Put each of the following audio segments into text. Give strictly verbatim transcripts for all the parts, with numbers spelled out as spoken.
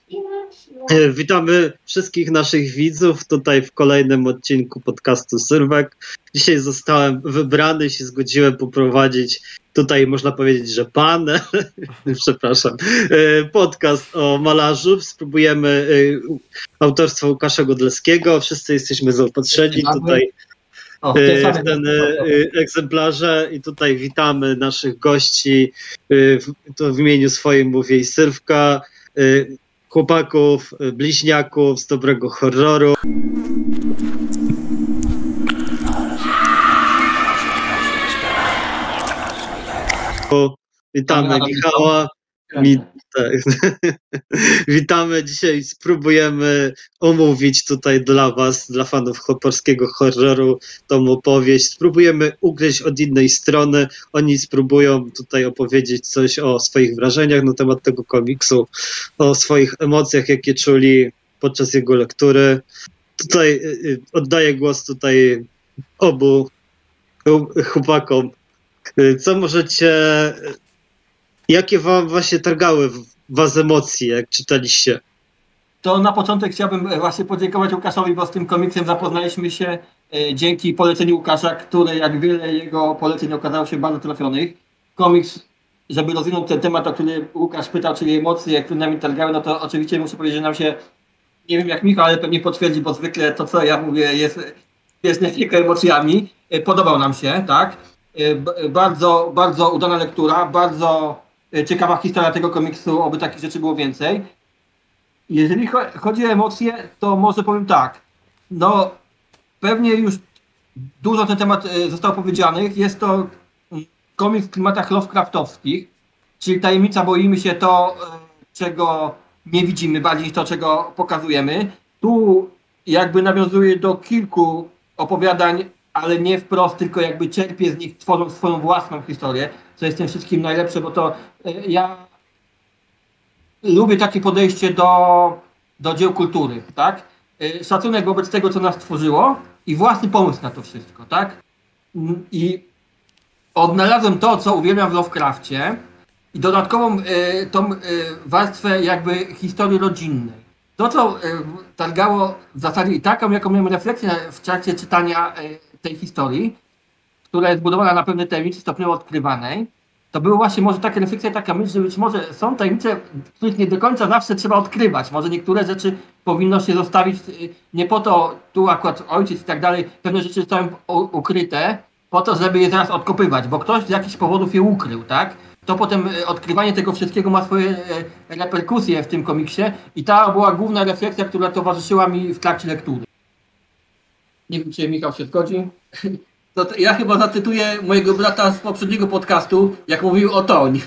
Witamy wszystkich naszych widzów tutaj w kolejnym odcinku podcastu Sylwek. Dzisiaj zostałem wybrany, się zgodziłem poprowadzić tutaj, można powiedzieć, że panel, przepraszam, podcast o malarzu. Spróbujemy autorstwa Łukasza Godleskiego. Wszyscy jesteśmy zaopatrzeni tutaj w ten egzemplarze i tutaj witamy naszych gości. To w imieniu swoim mówię i Sylwka, chłopaków, bliźniaków z dobrego horroru. Witamy Michała. Mi, tak. Witamy. Dzisiaj spróbujemy omówić tutaj dla was, dla fanów polskiego horroru, tą opowieść. Spróbujemy ugryźć od innej strony. Oni spróbują tutaj opowiedzieć coś o swoich wrażeniach na temat tego komiksu, o swoich emocjach, jakie czuli podczas jego lektury. Tutaj oddaję głos tutaj obu chłopakom. Co możecie... Jakie wam właśnie targały was emocje, jak czytaliście? To na początek chciałbym właśnie podziękować Łukaszowi, bo z tym komiksem zapoznaliśmy się dzięki poleceniu Łukasza, który jak wiele jego poleceń okazało się bardzo trafionych. Komiks, żeby rozwinąć ten temat, o który Łukasz pytał, czyli emocje, które nami targały, no to oczywiście muszę powiedzieć, że nam się, nie wiem jak Michał, ale pewnie potwierdzi, bo zwykle to, co ja mówię, jest, jest nie tylko emocjami. Podobał nam się, tak? Bardzo, bardzo udana lektura, bardzo ciekawa historia tego komiksu, oby takich rzeczy było więcej. Jeżeli chodzi o emocje, to może powiem tak. No, pewnie już dużo na ten temat zostało powiedzianych. Jest to komiks w klimatach Lovecraftowskich, czyli tajemnica, boimy się to, czego nie widzimy, bardziej niż to, czego pokazujemy. Tu jakby nawiązuje do kilku opowiadań, ale nie wprost, tylko jakby czerpie z nich, tworząc swoją własną historię, co jest tym wszystkim najlepsze, bo to ja lubię takie podejście do, do dzieł kultury, tak? Szacunek wobec tego, co nas tworzyło i własny pomysł na to wszystko, tak? I odnalazłem to, co uwielbiam w Lovecrafcie i dodatkową tą warstwę jakby historii rodzinnej. To, co targało w zasadzie i taką, jaką miałem refleksję w trakcie czytania tej historii, która jest budowana na pewnej tajemnicy stopniowo odkrywanej, to była właśnie może taka refleksja, taka myśl, że być może są tajemnice, których nie do końca zawsze trzeba odkrywać. Może niektóre rzeczy powinno się zostawić nie po to, tu akurat ojciec i tak dalej, pewne rzeczy zostały ukryte po to, żeby je zaraz odkopywać, bo ktoś z jakichś powodów je ukrył, tak? To potem odkrywanie tego wszystkiego ma swoje reperkusje w tym komiksie i ta była główna refleksja, która towarzyszyła mi w trakcie lektury. Nie wiem, czy Michał się zgodzi. To ja chyba zacytuję mojego brata z poprzedniego podcastu, jak mówił o Toń.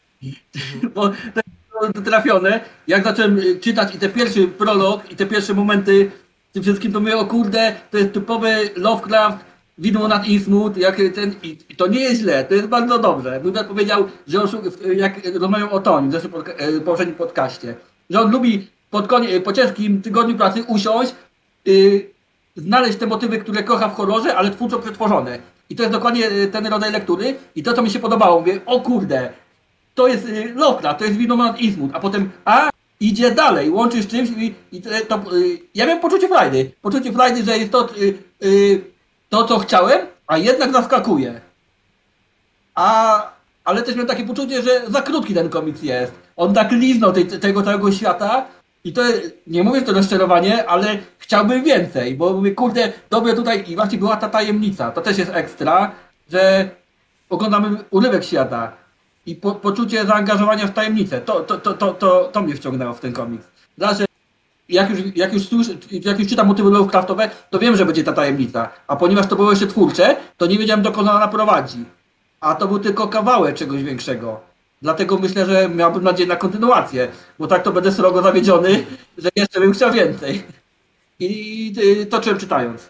Bo to jest trafione. Jak zacząłem czytać i te pierwszy prolog, i te pierwsze momenty z tym wszystkim, to mówię, o kurde, to jest typowy Lovecraft, widmo nad Eastwood, jak ten, i to nie jest źle, to jest bardzo dobrze. Mój brat powiedział, że on, jak rozmawiał o Toń w zeszłym w poprzednim podcaście, że on lubi pod konie, po ciężkim tygodniu pracy usiąść, yy, znaleźć te motywy, które kocha w horrorze, ale twórczo przetworzone. I to jest dokładnie ten rodzaj lektury. I to, co mi się podobało, mówię, o kurde, to jest y, Lovecraft, to jest widmo nad Eastwood. A potem, a, idzie dalej, łączy z czymś i, i to, to y, ja miałem poczucie frajdy. Poczucie frajdy, że jest to, y, y, to, co chciałem, a jednak zaskakuje. A, ale też miałem takie poczucie, że za krótki ten komiks jest. On tak liznął tej, tego całego świata. I to, nie mówię to rozczarowanie, ale chciałbym więcej, bo mówię, kurde, dobre tutaj i właśnie była ta tajemnica. To też jest ekstra, że oglądamy urywek świata i po, poczucie zaangażowania w tajemnicę. To, to, to, to, to, to mnie wciągnęło w ten komiks. Znaczy, jak już, jak już, słyszę, jak już czytam motywy Lovecraftowe, to wiem, że będzie ta tajemnica. A ponieważ to było jeszcze twórcze, to nie wiedziałem, dokąd ona prowadzi. A to był tylko kawałek czegoś większego. Dlatego myślę, że miałbym nadzieję na kontynuację, bo tak to będę srogo zawiedziony, że jeszcze bym chciał więcej. I toczyłem czytając.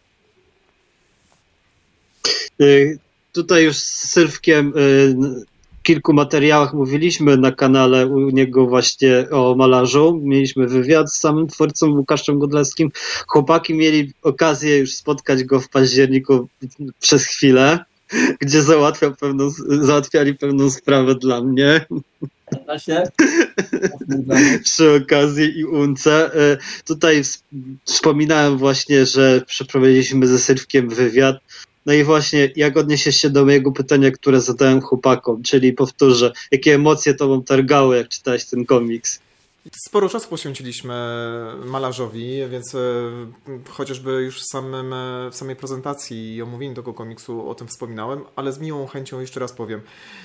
Tutaj już z Sylwkiem w kilku materiałach mówiliśmy na kanale u niego właśnie o malarzu. Mieliśmy wywiad z samym twórcą Łukaszem Godleskim. Chłopaki mieli okazję już spotkać go w październiku przez chwilę, gdzie załatwiał pewną, załatwiali pewną sprawę dla mnie. się. Przy okazji i unce. Tutaj wspominałem właśnie, że przeprowadziliśmy ze Sylwkiem wywiad. No i właśnie, jak odniesiesz się do mojego pytania, które zadałem chłopakom, czyli powtórzę, jakie emocje tobą targały, jak czytałeś ten komiks? Sporo czasu poświęciliśmy malarzowi, więc chociażby już w, samym, w samej prezentacji i omówieniu tego komiksu o tym wspominałem, ale z miłą chęcią jeszcze raz powiem.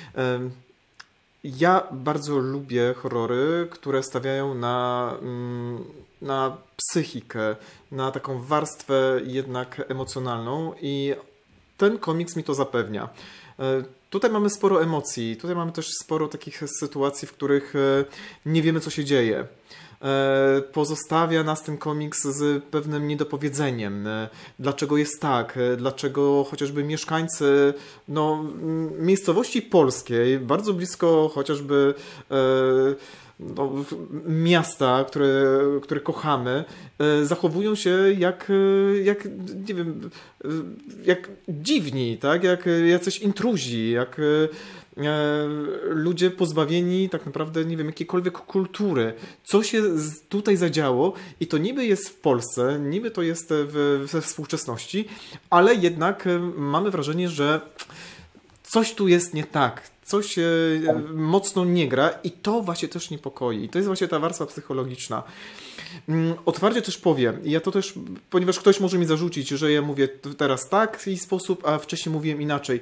Ja bardzo lubię horrory, które stawiają na, na psychikę, na taką warstwę jednak emocjonalną i ten komiks mi to zapewnia. Tutaj mamy sporo emocji, tutaj mamy też sporo takich sytuacji, w których nie wiemy, co się dzieje. Pozostawia nas ten komiks z pewnym niedopowiedzeniem. Dlaczego jest tak? Dlaczego chociażby mieszkańcy no, miejscowości polskiej, bardzo blisko chociażby no, miasta, które, które kochamy, zachowują się jak, jak nie wiem, jak dziwni, tak? Jak jacyś intruzi, jak ludzie pozbawieni tak naprawdę, nie wiem, jakiejkolwiek kultury. Co się tutaj zadziało i to niby jest w Polsce, niby to jest w, we współczesności, ale jednak mamy wrażenie, że coś tu jest nie tak. Coś mocno nie gra i to właśnie też niepokoi. I to jest właśnie ta warstwa psychologiczna. Otwarcie też powiem, ja to też, ponieważ ktoś może mi zarzucić, że ja mówię teraz tak w taki sposób, a wcześniej mówiłem inaczej.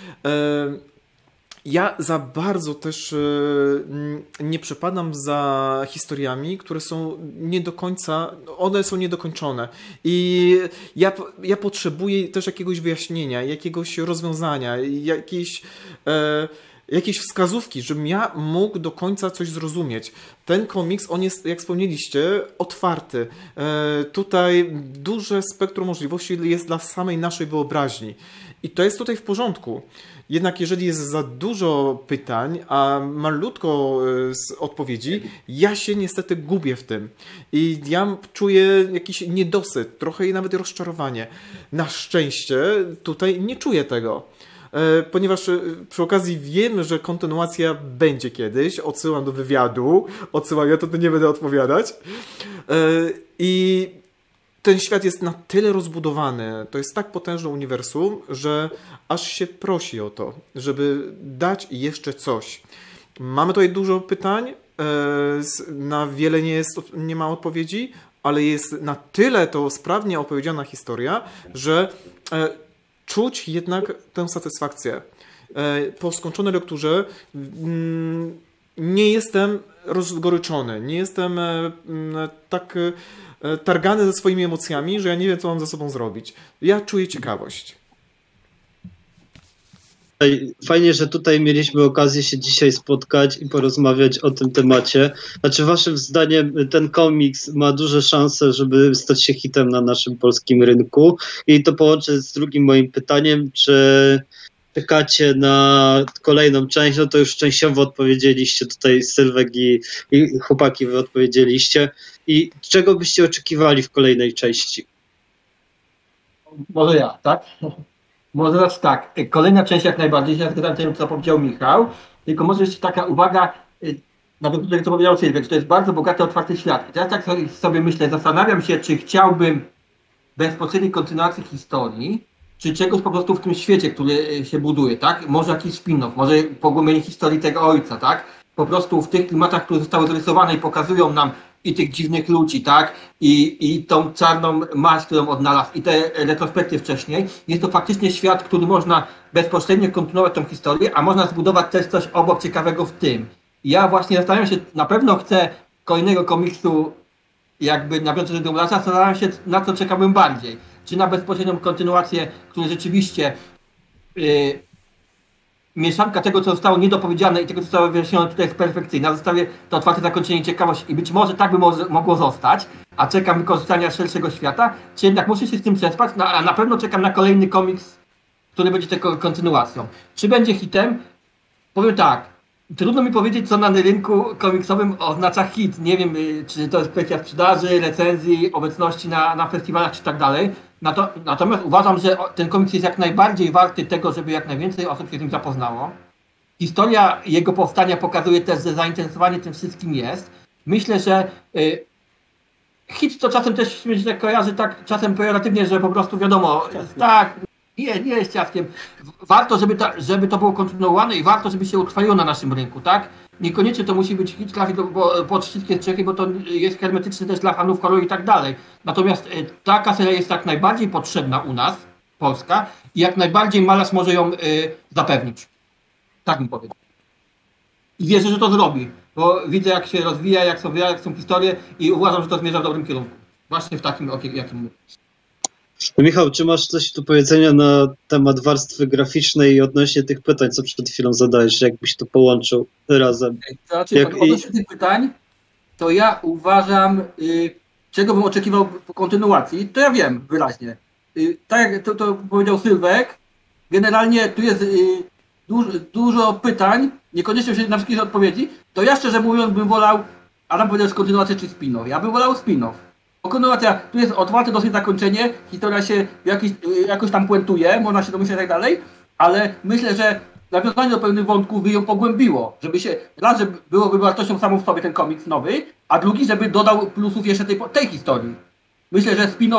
Ja za bardzo też nie przepadam za historiami, które są nie do końca, one są niedokończone. I ja, ja potrzebuję też jakiegoś wyjaśnienia, jakiegoś rozwiązania, jakiejś, e, jakiejś wskazówki, żebym ja mógł do końca coś zrozumieć. Ten komiks, on jest, jak wspomnieliście, otwarty. E, tutaj duże spektrum możliwości jest dla samej naszej wyobraźni. I to jest tutaj w porządku. Jednak jeżeli jest za dużo pytań, a malutko odpowiedzi, ja się niestety gubię w tym. I ja czuję jakiś niedosyt, trochę nawet rozczarowanie. Na szczęście tutaj nie czuję tego. Ponieważ przy okazji wiem, że kontynuacja będzie kiedyś. Odsyłam do wywiadu. Odsyłam, ja to nie będę odpowiadać. I ten świat jest na tyle rozbudowany, to jest tak potężne uniwersum, że aż się prosi o to, żeby dać jeszcze coś. Mamy tutaj dużo pytań, na wiele nie, jest, nie ma odpowiedzi, ale jest na tyle to sprawnie opowiedziana historia, że czuć jednak tę satysfakcję. Po skończonej lekturze nie jestem rozgoryczony, nie jestem tak targany ze swoimi emocjami, że ja nie wiem, co mam ze sobą zrobić. Ja czuję ciekawość. Fajnie, że tutaj mieliśmy okazję się dzisiaj spotkać i porozmawiać o tym temacie. Znaczy, waszym zdaniem ten komiks ma duże szanse, żeby stać się hitem na naszym polskim rynku. I to połączę z drugim moim pytaniem, czy czekacie na kolejną część? No to już częściowo odpowiedzieliście tutaj, Sylwek i, i chłopaki, wy odpowiedzieliście. I czego byście oczekiwali w kolejnej części? Może ja, tak? Może raz tak. Kolejna część jak najbardziej, ja zgadzam tym, co powiedział Michał, tylko może jeszcze taka uwaga, nawet tutaj, co powiedział Sylwek, że to jest bardzo bogaty, otwarty świat. I teraz tak sobie myślę, zastanawiam się, czy chciałbym bezpośredniej kontynuacji historii, czy czegoś po prostu w tym świecie, który się buduje, tak? Może jakiś spin-off, może pogłębienie historii tego ojca, tak? Po prostu w tych klimatach, które zostały zarysowane i pokazują nam i tych dziwnych ludzi, tak? I, i tą czarną maść, którą odnalazł, i te retrospekcje wcześniej. Jest to faktycznie świat, który można bezpośrednio kontynuować tą historię, a można zbudować też coś obok ciekawego w tym. Ja właśnie zastanawiam się, na pewno chcę kolejnego komiksu jakby nawiązać do Mulasa, zastanawiam się, na co czekałbym bardziej. Czy na bezpośrednią kontynuację, która rzeczywiście yy, mieszanka tego, co zostało niedopowiedziane i tego, co zostało wyjaśnione tutaj jest perfekcyjna. Zostawię to otwarte zakończenie, ciekawość i być może tak by mo- mogło zostać, a czekam wykorzystania szerszego świata, czy jednak muszę się z tym przespać, no, a na pewno czekam na kolejny komiks, który będzie tylko kontynuacją. Czy będzie hitem? Powiem tak, trudno mi powiedzieć, co na rynku komiksowym oznacza hit. Nie wiem, czy to jest kwestia sprzedaży, recenzji, obecności na, na festiwalach, czy tak dalej. Natomiast uważam, że ten komiks jest jak najbardziej warty tego, żeby jak najwięcej osób się z nim zapoznało. historia jego powstania pokazuje też, że zainteresowanie tym wszystkim jest. Myślę, że y, hit to czasem też mi się tak kojarzy tak czasem pejoratywnie, że po prostu wiadomo, tak, nie, nie jest ciastkiem. Warto, żeby, ta, żeby to było kontynuowane i warto, żeby się utrwaliło na naszym rynku, tak? Niekoniecznie to musi być hit trafi do, bo, pod wszystkie strzechy, bo to jest hermetyczny też dla fanów horroru i tak dalej. Natomiast y, taka seria jest jak najbardziej potrzebna u nas, Polska, i jak najbardziej malarz może ją y, zapewnić. Tak bym powiedział. I wierzę, że to zrobi, bo widzę, jak się rozwija, jak są, jak są historie i uważam, że to zmierza w dobrym kierunku. Właśnie w takim, o jakim mówię. Michał, czy masz coś do powiedzenia na temat warstwy graficznej i odnośnie tych pytań, co przed chwilą zadałeś, jakbyś to połączył razem? Znaczy, Jak odnośnie i... tych pytań, to ja uważam, y, czego bym oczekiwał po kontynuacji, to ja wiem wyraźnie. Y, tak jak to, to powiedział Sylwek, generalnie tu jest y, dużo, dużo pytań, niekoniecznie się na wszystkie odpowiedzi, to ja szczerze mówiąc bym wolał, Adam powiedział, że kontynuację czy spin-off. Ja bym wolał spin-off. Kontynuacja, tu jest otwarte dosyć zakończenie, historia się jakiś, jakoś tam puentuje, można się domyśleć i tak dalej, ale myślę, że nawiązanie do pewnych wątków by ją pogłębiło, żeby się, raz, żeby byłoby wartością samą w sobie ten komiks nowy, a drugi, żeby dodał plusów jeszcze tej, tej historii. Myślę, że spin-off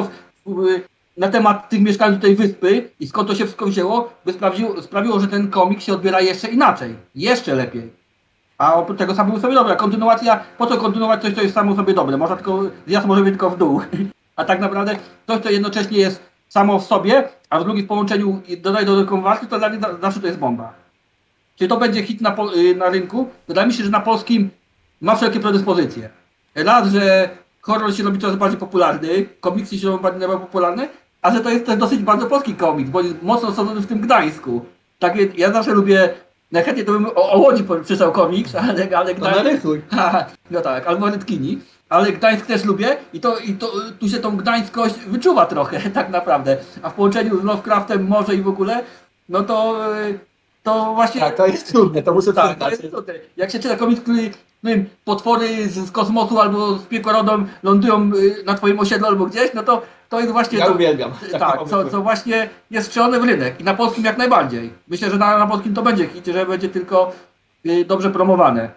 na temat tych mieszkańców tej wyspy i skąd to się wszystko wzięło, by sprawiło, sprawiło, że ten komiks się odbiera jeszcze inaczej, jeszcze lepiej. A oprócz tego samo sobie dobre. Kontynuacja, po co kontynuować coś, co jest samo sobie dobre? Można tylko, zjazd może być tylko w dół. A tak naprawdę coś, co jednocześnie jest samo w sobie, a w drugim w połączeniu dodaj dodatkową wartość, to dla mnie zawsze to jest bomba. Czy to będzie hit na, na rynku? Wydaje mi się, że na polskim ma wszelkie predyspozycje. Raz, że horror się robi coraz bardziej popularny, komiksy się robią bardziej popularne, a że to jest też dosyć bardzo polski komiks, bo jest mocno osadzony w tym Gdańsku. Tak, ja zawsze lubię. Najchętniej to bym o, o Łodzi przysłał komiks, ale, ale Gdańsk... narysuj. No tak, albo Rytkini. Ale Gdańsk też lubię i to, i to tu się tą gdańskość wyczuwa trochę, tak naprawdę. A w połączeniu z Lovecraftem może i w ogóle, no to, to właśnie... Tak, to jest trudne, to muszę tak, to jest trudne. Jak się czyta komiks, który, którym potwory z, z kosmosu albo z piekorodą lądują na twoim osiedlu albo gdzieś, no to to jest właśnie... Ja to, uwielbiam. Tak, co, co właśnie jest strzelone w rynek i na polskim jak najbardziej. Myślę, że na, na polskim to będzie hit, że będzie tylko y, dobrze promowane.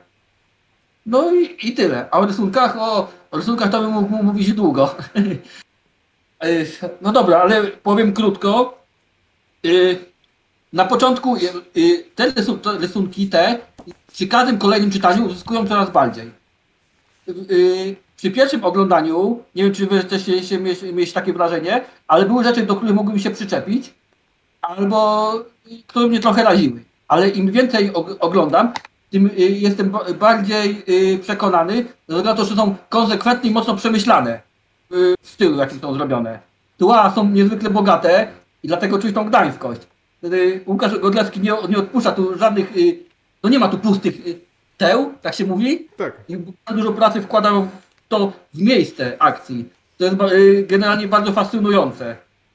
No i, i tyle. A o rysunkach, o, o rysunkach to bym mógł mówić długo. No dobra, ale powiem krótko. Y, na początku y, y, te rysunki te przy każdym kolejnym czytaniu uzyskują coraz bardziej. Y, Przy pierwszym oglądaniu, nie wiem czy wy też się mieć takie wrażenie, ale były rzeczy, do których mogłem się przyczepić, albo które mnie trochę raziły. Ale im więcej oglądam, tym jestem bardziej przekonany, że to, że są konsekwentnie i mocno przemyślane w stylu, jakim są zrobione. Tła są niezwykle bogate i dlatego czuć tą gdańskość. Łukasz Godlewski nie, nie odpuszcza tu żadnych, no nie ma tu pustych teł, tak się mówi. Tak. I bardzo dużo pracy wkładał to w miejsce akcji. To jest generalnie bardzo fascynujące.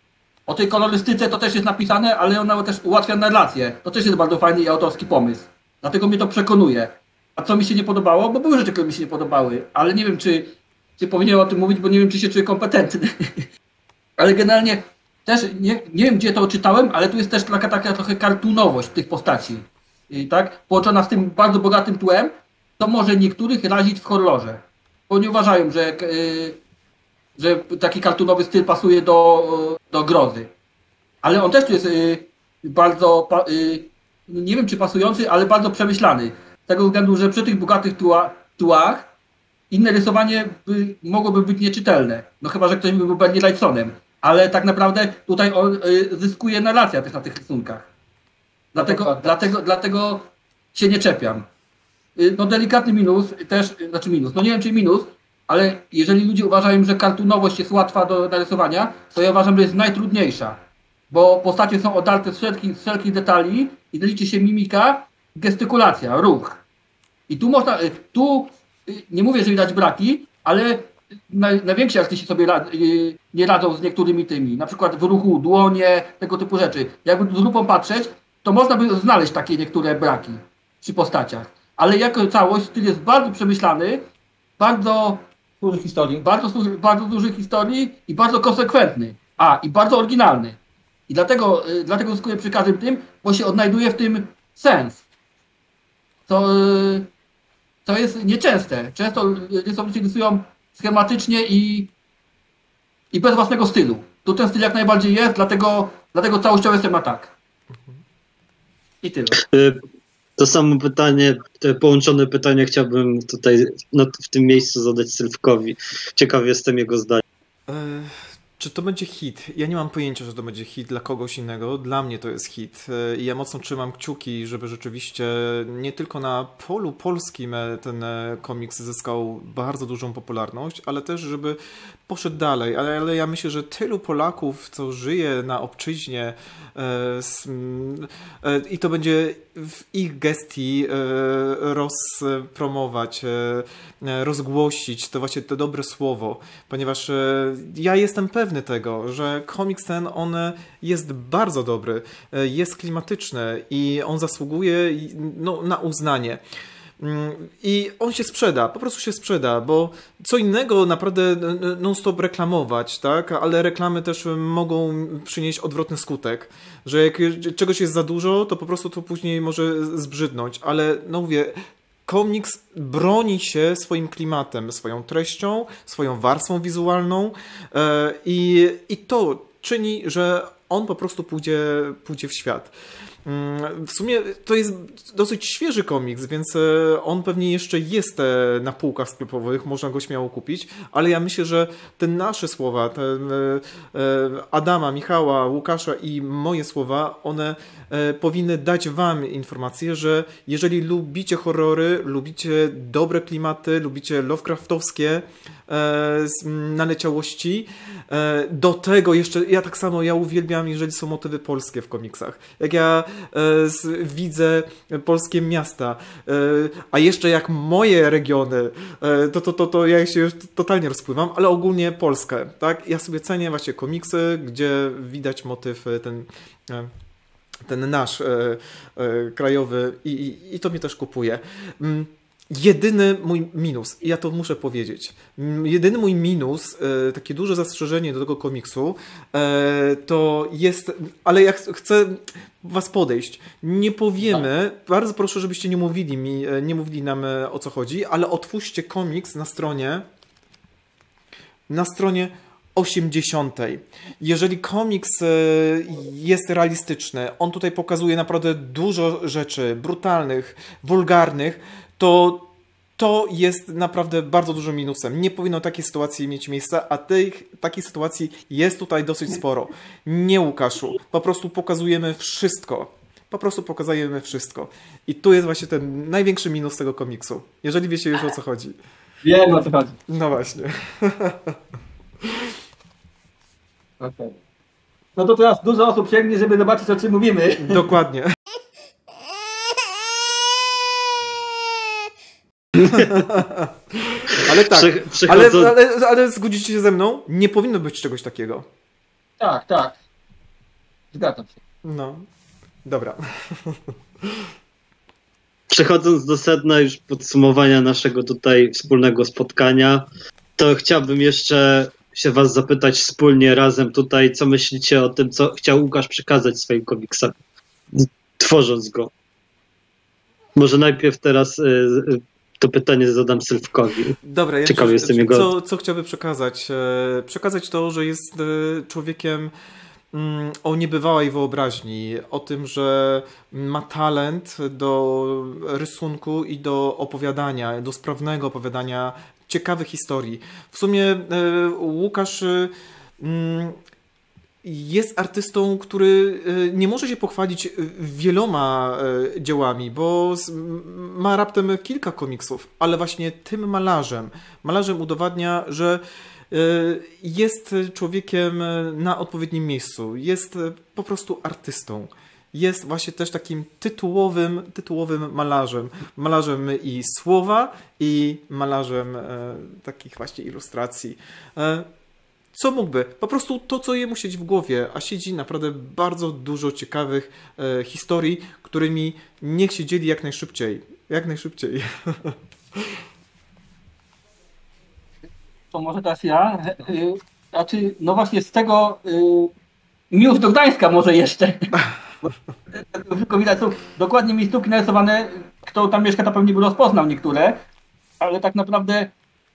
O tej kolorystyce to też jest napisane, ale ona też ułatwia narrację. To też jest bardzo fajny i autorski pomysł. Dlatego mnie to przekonuje. A co mi się nie podobało? Bo były rzeczy, które mi się nie podobały, ale nie wiem, czy, czy powinienem o tym mówić, bo nie wiem, czy się czuję kompetentny. Ale generalnie też nie, nie wiem, gdzie to czytałem, ale tu jest też taka, taka trochę kartunowość tych postaci. I tak? Połączona z tym bardzo bogatym tłem, to może niektórych razić w horrorze. Bo nie uważają, że, yy, że taki kartunowy styl pasuje do, do grozy. Ale on też tu jest yy, bardzo, yy, nie wiem czy pasujący, ale bardzo przemyślany. Z tego względu, że przy tych bogatych tła, tłach inne rysowanie by, mogłoby być nieczytelne. No chyba, że ktoś by był Bernie Wrightsonem. Ale tak naprawdę tutaj on yy, zyskuje narracja też na tych rysunkach. Dlatego, no dlatego, dlatego się nie czepiam. No delikatny minus, też, znaczy minus, no nie wiem czy minus, ale jeżeli ludzie uważają, że kartunowość jest łatwa do narysowania, to ja uważam, że jest najtrudniejsza. Bo postacie są oddarte z wszelkich, z wszelkich detali i liczy się mimika, gestykulacja, ruch. I tu można, tu nie mówię, że widać braki, ale najwięksi artyści sobie rad, nie radzą z niektórymi tymi. Na przykład w ruchu, dłonie, tego typu rzeczy. Jakby z lupą patrzeć, to można by znaleźć takie niektóre braki przy postaciach. Ale jako całość styl jest bardzo przemyślany, bardzo dużych historii. Bardzo, bardzo dużych historii i bardzo konsekwentny. A, i bardzo oryginalny. I dlatego, y, dlatego zyskuję przy każdym tym, bo się odnajduje w tym sens. co, co jest nieczęste. Często rysownicy rysują schematycznie i, i bez własnego stylu. Tu ten styl jak najbardziej jest, dlatego, dlatego całościowo jestem na tak. I tyle. To samo pytanie, te połączone pytanie chciałbym tutaj no, w tym miejscu zadać Sylwkowi. Ciekaw jestem jego zdania. E, czy to będzie hit? Ja nie mam pojęcia, że to będzie hit dla kogoś innego. Dla mnie to jest hit. E, I ja mocno trzymam kciuki, żeby rzeczywiście nie tylko na polu polskim ten komiks zyskał bardzo dużą popularność, ale też, żeby poszedł dalej. Ale, ale ja myślę, że tylu Polaków, co żyje na obczyźnie e, s, e, i to będzie w ich gestii e, rozpromować, e, rozgłosić to właśnie to dobre słowo, ponieważ e, ja jestem pewny tego, że komiks ten, on jest bardzo dobry, e, jest klimatyczny i on zasługuje no, na uznanie. I on się sprzeda, po prostu się sprzeda, bo co innego naprawdę non-stop reklamować, tak? Ale reklamy też mogą przynieść odwrotny skutek, że jak czegoś jest za dużo, to po prostu to później może zbrzydnąć, ale no mówię, komiks broni się swoim klimatem, swoją treścią, swoją warstwą wizualną i, i to czyni, że on po prostu pójdzie, pójdzie w świat. W sumie to jest dosyć świeży komiks, więc on pewnie jeszcze jest na półkach sklepowych, można go śmiało kupić, ale ja myślę, że te nasze słowa, te Adama, Michała, Łukasza i moje słowa, one powinny dać wam informację, że jeżeli lubicie horrory, lubicie dobre klimaty, lubicie lovecraftowskie naleciałości, do tego jeszcze, ja tak samo, ja uwielbiam, jeżeli są motywy polskie w komiksach. Jak ja widzę polskie miasta, a jeszcze jak moje regiony, to, to, to, to ja się już totalnie rozpływam, ale ogólnie Polskę, tak? Ja sobie cenię właśnie komiksy, gdzie widać motyw ten, ten nasz krajowy i, i, i to mnie też kupuje. Jedyny mój minus, i ja to muszę powiedzieć, jedyny mój minus, takie duże zastrzeżenie do tego komiksu, to jest, ale ja chcę was podejść, nie powiemy, tak. Bardzo proszę, żebyście nie mówili mi, nie mówili nam o co chodzi, ale otwórzcie komiks na stronie, na stronie osiemdziesiątej. Jeżeli komiks jest realistyczny, on tutaj pokazuje naprawdę dużo rzeczy brutalnych, wulgarnych, to to jest naprawdę bardzo dużym minusem. Nie powinno takiej sytuacji mieć miejsca, a tych, takiej sytuacji jest tutaj dosyć sporo. Nie, Łukaszu, po prostu pokazujemy wszystko. Po prostu pokazujemy wszystko. I tu jest właśnie ten największy minus tego komiksu. Jeżeli wiecie już o co chodzi. Wiem o co chodzi. No właśnie. Okay. No to teraz dużo osób sięgnie, żeby zobaczyć, o czym mówimy. Dokładnie. Ale tak, ale, ale, ale zgodzicie się ze mną? Nie powinno być czegoś takiego. Tak, tak. Zgadzam się. No, dobra. Przechodząc do sedna już podsumowania naszego tutaj wspólnego spotkania, to chciałbym jeszcze się was zapytać wspólnie razem tutaj, co myślicie o tym, co chciał Łukasz przekazać swoim komiksem, tworząc go. Może najpierw teraz y, to pytanie zadam Sylwkowi. Dobra, ja Ciekawy jestem jego... Co, co chciałby przekazać? Przekazać to, że jest człowiekiem o niebywałej wyobraźni, o tym, że ma talent do rysunku i do opowiadania, do sprawnego opowiadania ciekawych historii. W sumie Łukasz jest artystą, który nie może się pochwalić wieloma dziełami, bo ma raptem kilka komiksów, ale właśnie tym malarzem, malarzem udowadnia, że jest człowiekiem na odpowiednim miejscu, jest po prostu artystą. Jest właśnie też takim tytułowym, tytułowym malarzem. Malarzem i słowa, i malarzem e, takich właśnie ilustracji. E, co mógłby? Po prostu to, co jemu siedzi w głowie, a siedzi naprawdę bardzo dużo ciekawych e, historii, którymi niech się dzieli jak najszybciej. Jak najszybciej. To może teraz ja. Znaczy, no właśnie z tego Miłość do Gdańska może jeszcze. Tylko widać, są dokładnie miejscówki narysowane, kto tam mieszka, to pewnie by rozpoznał niektóre, ale tak naprawdę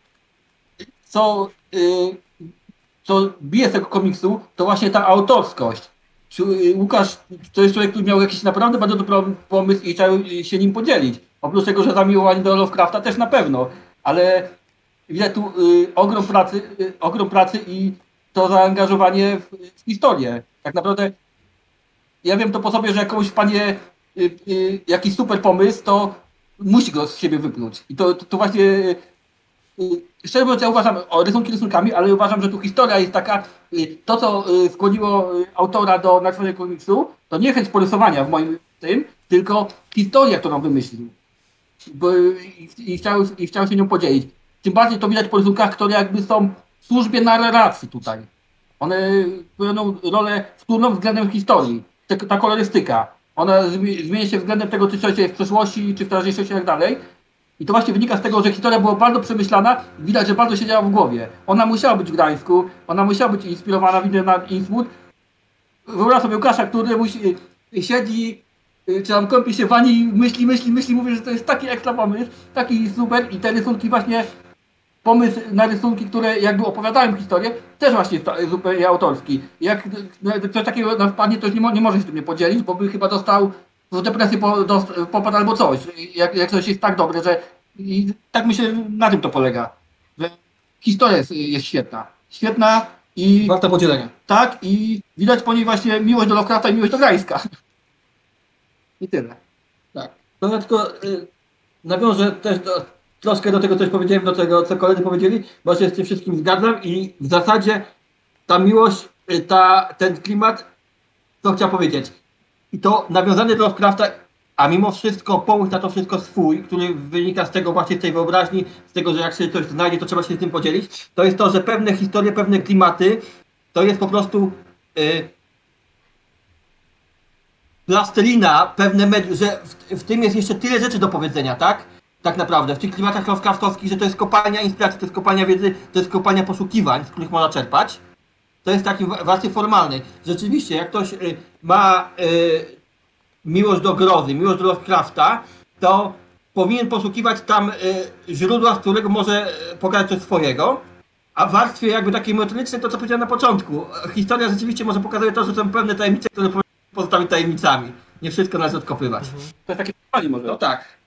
co, yy, co bije z tego komiksu, to właśnie ta autorskość. Łukasz to jest człowiek, który miał jakiś naprawdę bardzo dobry pomysł i chciał się nim podzielić. Oprócz tego, że zamiłowanie do Lovecrafta też na pewno, ale widać tu y, ogrom pracy, y, ogrom pracy i to zaangażowanie w, w historię. Tak naprawdę ja wiem to po sobie, że jak komuś wpadnie y, y, jakiś super pomysł, to musi go z siebie wypluć. I to, to, to właśnie y, szczerze mówiąc, ja uważam, o rysunki rysunkami, ale uważam, że tu historia jest taka, to co skłoniło autora do napisania komiksu, to nie chęć porysowania w moim tym, tylko historia, którą wymyślił. Bo, i, i, chciał, I chciał się nią podzielić. Tym bardziej to widać po rysunkach, które jakby są w służbie narracji tutaj. One pełnią rolę wtórną względem historii. Ta, ta kolorystyka. Ona zmienia się względem tego, czy coś jest w przeszłości, czy w teraźniejszości i tak dalej. I to właśnie wynika z tego, że historia była bardzo przemyślana i widać, że bardzo siedziała w głowie. Ona musiała być w Gdańsku, ona musiała być inspirowana widem na Innsmouth. Wyobraź sobie Łukasza, który musi, siedzi, czy tam kąpi się w wani i myśli, myśli, myśli, mówi, że to jest taki ekstra pomysł, taki super i te rysunki właśnie, pomysł na rysunki, które jakby opowiadają historię, też właśnie jest zupełnie autorski. Jak coś takiego na wpadnie, to już nie, mo nie może się tym nie podzielić, bo by chyba dostał w depresję po, do, popadł albo coś. Jak, jak coś jest tak dobre, że i tak myślę, na tym to polega. Że historia jest, jest świetna. Świetna i... Warta podzielenia. Tak, i widać po niej właśnie miłość do Lovecrafta i miłość do Gdańska. I tyle. Tak. No ja tylko y, nawiążę też do, troszkę do tego, co powiedziałem, do tego, co koledzy powiedzieli, bo się z tym wszystkim zgadzam i w zasadzie ta miłość, y, ta, ten klimat, co chciał powiedzieć. I to nawiązanie do Lovecrafta, a mimo wszystko pomysł na to wszystko swój, który wynika z tego właśnie, z tej wyobraźni, z tego, że jak się coś znajdzie, to trzeba się z tym podzielić, to jest to, że pewne historie, pewne klimaty, to jest po prostu y, plastelina, pewne medium, że w, w tym jest jeszcze tyle rzeczy do powiedzenia, tak? Tak naprawdę, w tych klimatach Lovecraftowskich, że to jest kopalnia inspiracji, to jest kopalnia wiedzy, to jest kopalnia poszukiwań, z których można czerpać. To jest taki w wersji formalnej. Rzeczywiście, jak ktoś y, ma y, miłość do grozy, miłość do Lovecrafta, to powinien poszukiwać tam y, źródła, z którego może pokazać coś swojego. A w warstwie jakby takiej metrycznej, to co powiedziałem na początku, historia rzeczywiście może pokazać to, że są pewne tajemnice, które powinny pozostawić tajemnicami. Nie wszystko należy odkopywać. Mhm. To jest takie pytanie może. No tak.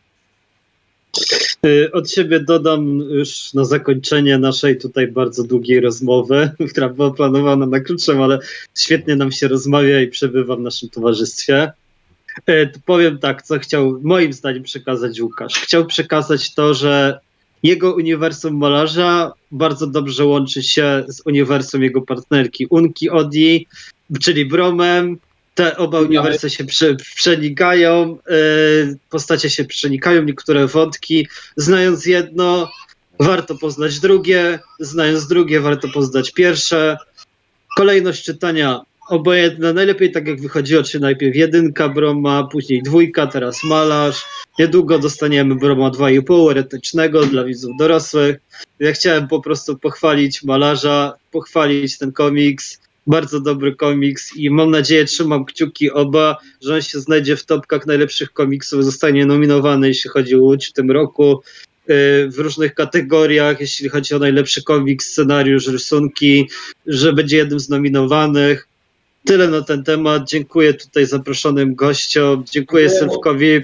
Od siebie dodam już na zakończenie naszej tutaj bardzo długiej rozmowy, która była planowana na krótszą, ale świetnie nam się rozmawia i przebywa w naszym towarzystwie. To powiem tak, co chciał moim zdaniem przekazać Łukasz. Chciał przekazać to, że jego uniwersum malarza bardzo dobrze łączy się z uniwersum jego partnerki Unki Odi, czyli Bromem. Te oba uniwersy się prze, przenikają, yy, postacie się przenikają, niektóre wątki. Znając jedno, warto poznać drugie, znając drugie, warto poznać pierwsze. Kolejność czytania obojętna, najlepiej tak jak wychodziło, czy najpierw jedynka Broma, później dwójka, teraz malarz. Niedługo dostaniemy Broma dwa i pół erotycznego dla widzów dorosłych. Ja chciałem po prostu pochwalić malarza, pochwalić ten komiks. Bardzo dobry komiks i mam nadzieję, trzymam kciuki oba, że on się znajdzie w topkach najlepszych komiksów, zostanie nominowany, jeśli chodzi o Łódź w tym roku, w różnych kategoriach, jeśli chodzi o najlepszy komiks, scenariusz, rysunki, że będzie jednym z nominowanych. Tyle na ten temat. Dziękuję tutaj zaproszonym gościom, dziękuję Sylwkowi.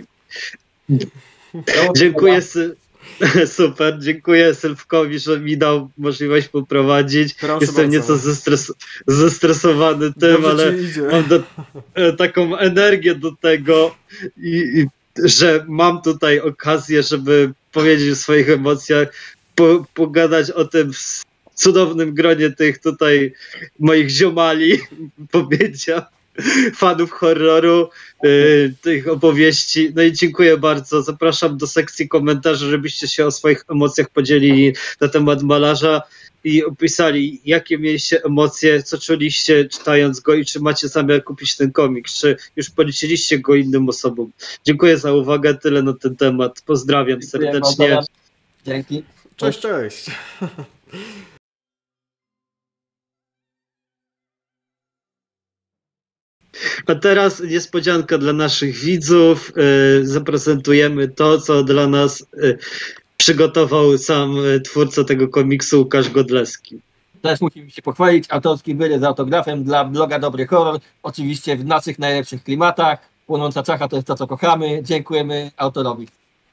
Dziękuję Sy- Super, dziękuję Sylwkowi, że mi dał możliwość poprowadzić. Proszę Jestem bardzo. nieco zestres- zestresowany tym, Dobrze ale ci idzie. mam do, taką energię do tego, i, i, że mam tutaj okazję, żeby powiedzieć o swoich emocjach, po, pogadać o tym w cudownym gronie tych tutaj moich ziomali, powiedział, fanów horroru, yy, tych opowieści. No i dziękuję bardzo. Zapraszam do sekcji komentarzy, żebyście się o swoich emocjach podzielili na temat malarza i opisali, jakie mieliście emocje, co czuliście czytając go i czy macie zamiar kupić ten komiks, czy już poleciliście go innym osobom. Dziękuję za uwagę, tyle na ten temat. Pozdrawiam serdecznie. Dzięki. Cześć, cześć. A teraz niespodzianka dla naszych widzów. Zaprezentujemy to, co dla nas przygotował sam twórca tego komiksu, Łukasz Godlewski. Teraz musimy się pochwalić. Autorski wyrys z autografem dla bloga Dobry Horror. Oczywiście w naszych najlepszych klimatach. Płonąca czacha to jest to, co kochamy. Dziękujemy autorowi.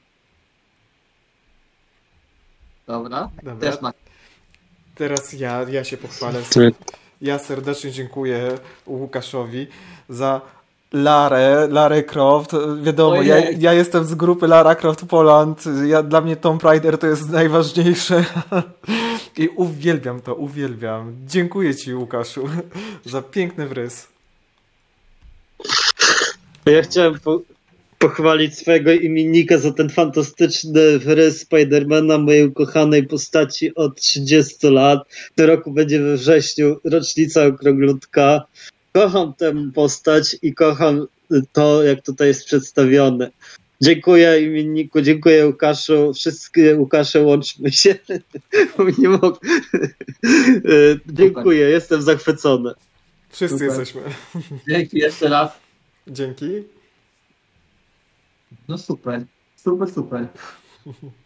Dobra. Dobra. Też ma. Teraz ja, ja się pochwalę. Ja serdecznie dziękuję Łukaszowi za Larę, Larę Croft. Wiadomo, ja, ja jestem z grupy Lara Croft Poland. Ja, dla mnie Tomb Raider to jest najważniejsze. I uwielbiam to, uwielbiam. Dziękuję Ci, Łukaszu, za piękny wrys. Ja chciałem po, pochwalić swojego imiennika za ten fantastyczny wrys Spidermana, mojej ukochanej postaci od trzydziestu lat. W tym roku będzie we wrześniu rocznica okrąglutka. Kocham tę postać i kocham to, jak tutaj jest przedstawione. Dziękuję imienniku, dziękuję Łukaszu. Wszystkie Łukasze, łączmy się. Nie mogę. Dziękuję, jestem zachwycony. Wszyscy Super. jesteśmy. Dzięki jeszcze raz. Dzięki. No super. Super, super.